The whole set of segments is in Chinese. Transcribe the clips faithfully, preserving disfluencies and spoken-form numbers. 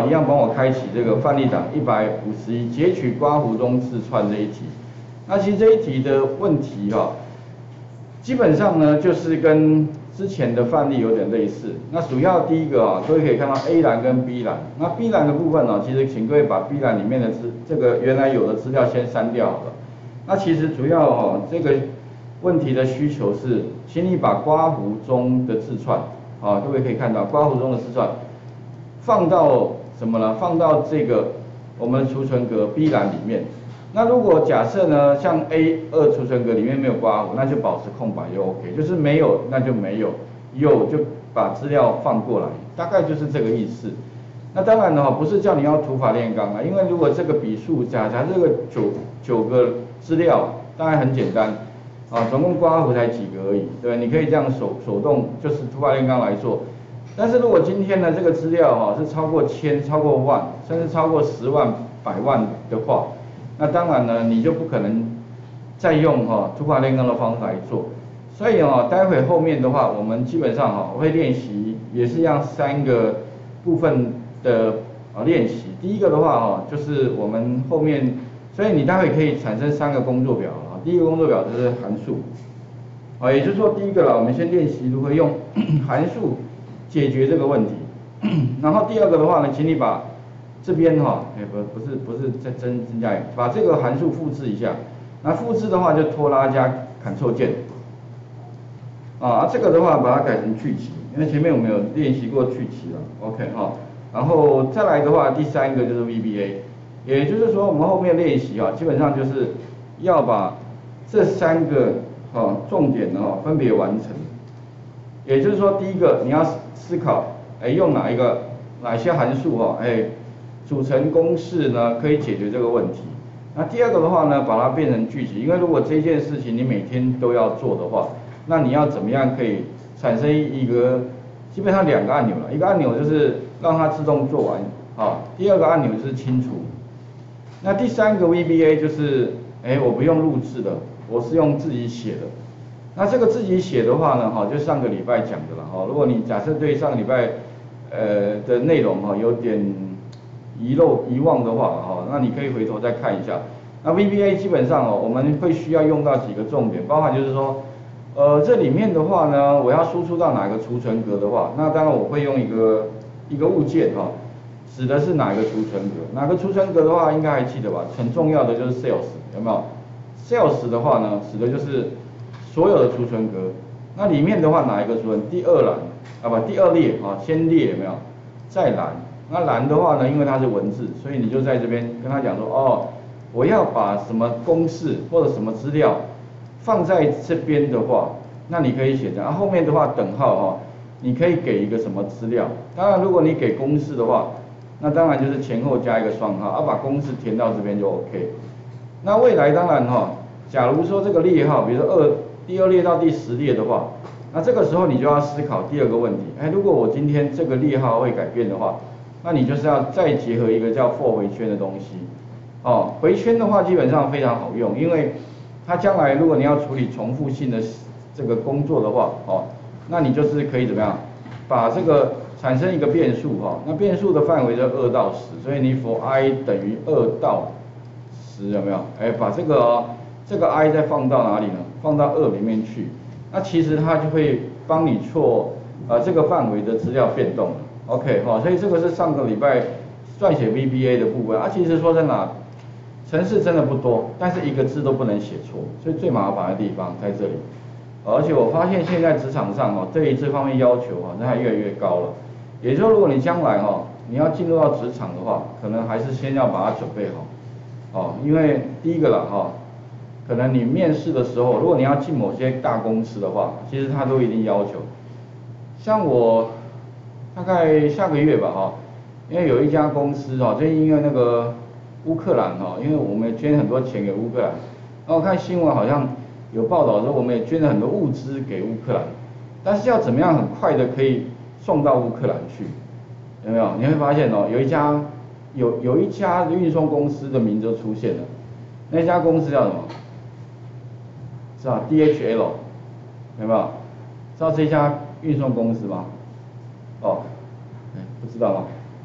一样帮我开启这个范例档一百五十一，截取刮胡中字串这一题。那其实这一题的问题哈、哦，基本上呢就是跟之前的范例有点类似。那主要第一个啊，各位可以看到 A 栏跟 B 栏。那 B 栏的部分呢，其实请各位把 B 栏里面的资这个原来有的资料先删掉好了。那其实主要哦，这个问题的需求是，请你把刮胡中的字串啊，各位可以看到刮胡中的字串放到什么呢？放到这个我们的储存格 B 栏里面。那如果假设呢，像 A 二储存格里面没有刮胡，那就保持空白就 OK， 就是没有那就没有，有就把资料放过来，大概就是这个意思。那当然呢，不是叫你要土法炼钢啊，因为如果这个笔数假假这个九九个资料，当然很简单啊，总共刮胡才几个而已，对，你可以这样手手动就是土法炼钢来做。但是如果今天呢这个资料哈、啊、是超过千、超过万，甚至超过十万、百万的话，那当然呢，你就不可能再用哈土法炼钢的方法来做。所以哦，待会后面的话，我们基本上哈、我会练习，也是让三个部分的啊练习。第一个的话哈，就是我们后面，所以你待会可以产生三个工作表啊。第一个工作表就是函数，啊，也就是说第一个啦，我们先练习如何用函数解决这个问题。然后第二个的话呢，请你把这边哈，哎不不是不是再增增加一个，把这个函数复制一下。那复制的话就拖拉加 Ctrl 键。啊，这个的话把它改成去期，因为前面我们有练习过去期了 ，OK 哈。然后再来的话，第三个就是 V B A， 也就是说我们后面练习啊，基本上就是要把这三个哈重点呢哈分别完成。也就是说，第一个你要思考，哎，用哪一个哪些函数哈，哎，组成公式呢可以解决这个问题。那第二个的话呢，把它变成句集，因为如果这件事情你每天都要做的话，那你要怎么样可以产生一个基本上两个按钮了，一个按钮就是让它自动做完啊，第二个按钮就是清除。那第三个 V B A 就是，哎，我不用录制的，我是用自己写的。那这个自己写的话呢，哈，就上个礼拜讲的了哈。如果你假设对上个礼拜呃的内容哈有点遗漏遗忘的话哈，那你可以回头再看一下。那 V B A 基本上哦，我们会需要用到几个重点，包含就是说。呃，这里面的话呢，我要输出到哪个储存格的话，那当然我会用一个一个物件哈、哦，指的是哪个储存格，哪个储存格的话，应该还记得吧？很重要的就是 sales 有没有 ？sales 的话呢，指的就是所有的储存格。那里面的话，哪一个储存？第二栏啊不，第二列啊，先列有没有？再栏。那栏的话呢，因为它是文字，所以你就在这边跟他讲说，哦，我要把什么公式或者什么资料。放在这边的话，那你可以写这样，啊、后面的话等号哈、哦，你可以给一个什么资料？当然，如果你给公式的话，那当然就是前后加一个双号，啊，把公式填到这边就 OK。那未来当然哈、哦，假如说这个列号，比如说二第二列到第十列的话，那这个时候你就要思考第二个问题，哎，如果我今天这个列号会改变的话，那你就是要再结合一个叫 for 回圈的东西，哦，回圈的话基本上非常好用，因为它将来如果你要处理重复性的这个工作的话，哦，那你就是可以怎么样，把这个产生一个变数哈、哦，那变数的范围就二到十，所以你 for i 等于二到十有没有？哎，把这个哦，这个 i 再放到哪里呢？放到二里面去，那其实它就会帮你做呃这个范围的资料变动了 ，OK 哈、哦，所以这个是上个礼拜撰写 V B A 的部分啊，其实说真的。程式真的不多，但是一个字都不能写错，所以最麻烦的地方在这里。而且我发现现在职场上哦，对于这方面要求啊，那还越来越高了。也就是说，如果你将来哈，你要进入到职场的话，可能还是先要把它准备好，哦，因为第一个啦哈，可能你面试的时候，如果你要进某些大公司的话，其实他都一定要求。像我大概下个月吧哈，因为有一家公司哈，就因为那个。乌克兰哈，因为我们捐很多钱给乌克兰，然后我看新闻好像有报道说我们也捐了很多物资给乌克兰，但是要怎么样很快的可以送到乌克兰去，有没有？你会发现哦，有一家有有一家运送公司的名字就出现了，那家公司叫什么？是吧 ？D H L， 有没有？知道这家运送公司吗？哦，不知道吗？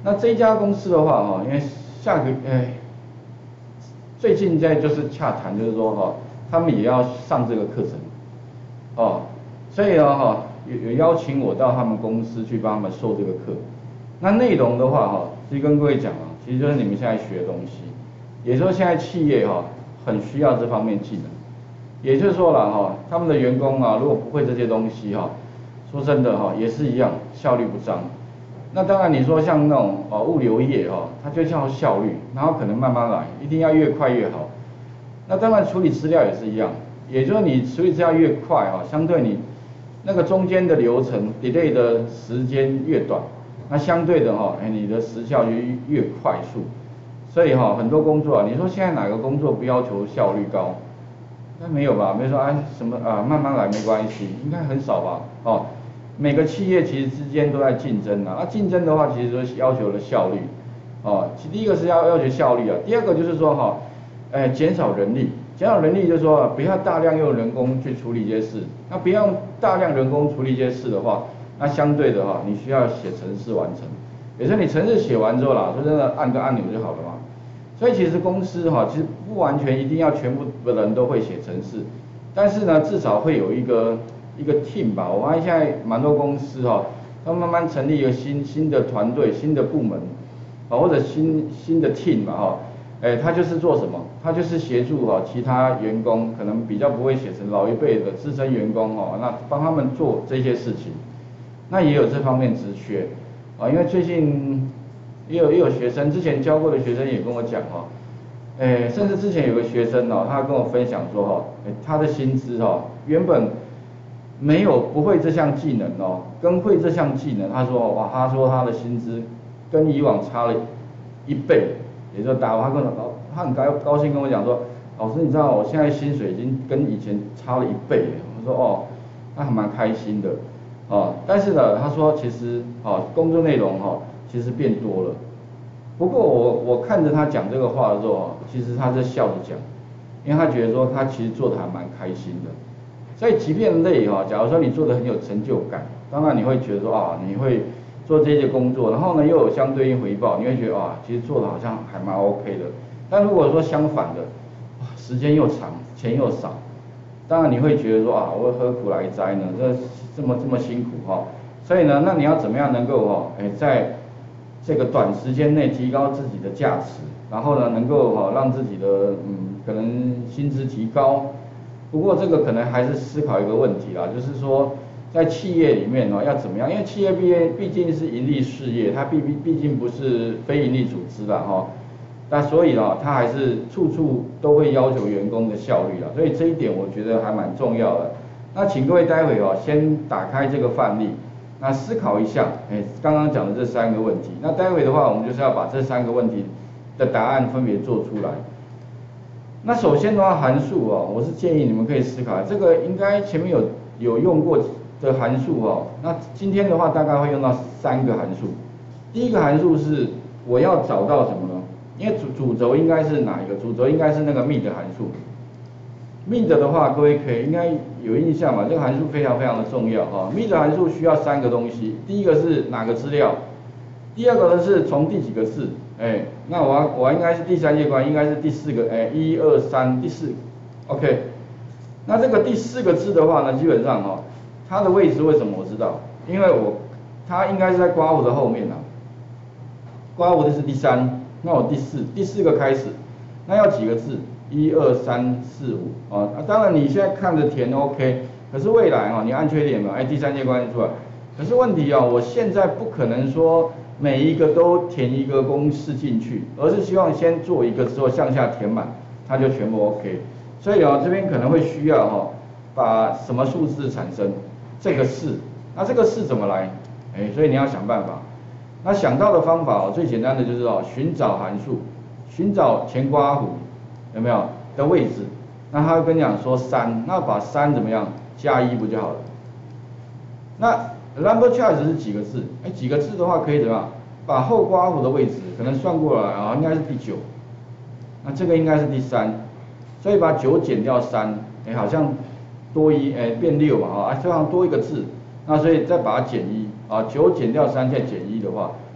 那这一家公司的话哈，因为下个哎，最近在就是洽谈，就是说哈，他们也要上这个课程，哦，所以呢哈，有有邀请我到他们公司去帮他们授这个课。那内容的话哈，其实跟各位讲啊，其实就是你们现在学的东西，也就是说现在企业哈很需要这方面技能。也就是说了哈，他们的员工啊，如果不会这些东西哈，说真的哈，也是一样效率不彰。那当然你说像那种哦物流业哈，它就叫效率，然后可能慢慢来，一定要越快越好。那当然处理资料也是一样，也就是你处理资料越快哈，相对你那个中间的流程 delay 的时间越短，那相对的哈，哎你的时效就越快速。所以哈很多工作啊，你说现在哪个工作不要求效率高？那没有吧？没说哎什么啊，慢慢来没关系，应该很少吧？哦，每个企业其实之间都在竞争啊。那竞争的话，其实都要求了效率。哦，第一个是要要求效率啊，第二个就是说哈，哎减少人力，减少人力就是说不要大量用人工去处理这些事。那不要用大量人工处理这些事的话，那相对的哈，你需要写程式完成。也就是你程式写完之后啦，说真的按个按钮就好了嘛。所以其实公司哈，其实不完全一定要全部的人都会写程式，但是呢，至少会有一个一个 team 吧。我发现现在蛮多公司哈，他慢慢成立一个新新的团队、新的部门，啊或者新新的 team 嘛哈，哎，他就是做什么？他就是协助哈其他员工，可能比较不会写成老一辈的资深员工哈，那帮他们做这些事情。那也有这方面职缺啊，因为最近。也有也有学生，之前教过的学生也跟我讲哈，诶，甚至之前有个学生哦，他跟我分享说哈，他的薪资哈，原本没有不会这项技能哦，跟会这项技能，他说哇，他说他的薪资跟以往差了一倍，也就打他跟我他很高高兴跟我讲说，老师你知道我现在薪水已经跟以前差了一倍，我说哦，那还蛮开心的，哦，但是呢，他说其实哦工作内容哈。其实变多了，不过我我看着他讲这个话的时候，其实他在笑着讲，因为他觉得说他其实做的还蛮开心的，所以即便累哈，假如说你做的很有成就感，当然你会觉得说啊，你会做这些工作，然后呢又有相对应回报，你会觉得啊，其实做的好像还蛮 OK 的。但如果说相反的，时间又长，钱又少，当然你会觉得说啊，我何苦来哉呢？这这么这么辛苦哈，所以呢，那你要怎么样能够哈，哎在这个短时间内提高自己的价值，然后呢，能够哈让自己的嗯可能薪资提高。不过这个可能还是思考一个问题啦，就是说在企业里面呢要怎么样？因为企业毕业毕竟是盈利事业，它毕毕毕竟不是非盈利组织啦哈。那所以呢，它还是处处都会要求员工的效率啦，所以这一点我觉得还蛮重要的。那请各位待会哦先打开这个范例。那思考一下，哎，刚刚讲的这三个问题，那待会的话，我们就是要把这三个问题的答案分别做出来。那首先的话，函数哦，我是建议你们可以思考，这个应该前面有有用过的函数哦，那今天的话大概会用到三个函数。第一个函数是我要找到什么呢？因为主主轴应该是哪一个？主轴应该是那个 mid 函数。mid 的话，各位可以应该有印象嘛？这个函数非常非常的重要哈。mid 函数需要三个东西，第一个是哪个资料，第二个呢是从第几个字，哎，那我我应该是第三页关，应该是第四个，哎，一二三，第四 ，OK。那这个第四个字的话呢，基本上哈，它的位置为什么我知道？因为我它应该是在刮弧的后面啊，刮弧的是第三，那我第四，第四个开始，那要几个字？一二三四五啊，当然你现在看着填 OK， 可是未来啊，你按缺点嘛，哎，第三阶关出来，可是问题啊，我现在不可能说每一个都填一个公式进去，而是希望先做一个之后向下填满，它就全部 OK。所以啊，这边可能会需要哈，把什么数字产生这个式，那这个式怎么来？哎，所以你要想办法。那想到的方法最简单的就是哦，寻找函数，寻找前刮弧。有没有的位置？那他会跟你讲说三，那把三怎么样加一不就好了？那 number charge 是几个字？哎，几个字的话可以怎么样？把后刮弧的位置可能算过来啊，应该是第九。那这个应该是第三，所以把九减掉三，哎，好像多一，哎，变六嘛，啊，这样多一个字，那所以再把它减一，啊，九减掉三再减一的话，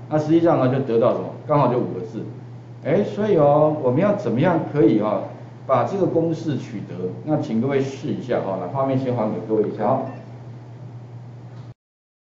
那实际上呢就得到什么？刚好就五个字。哎，所以哦，我们要怎么样可以哈、哦、把这个公式取得？那请各位试一下哈、哦，那画面先还给各位一下。好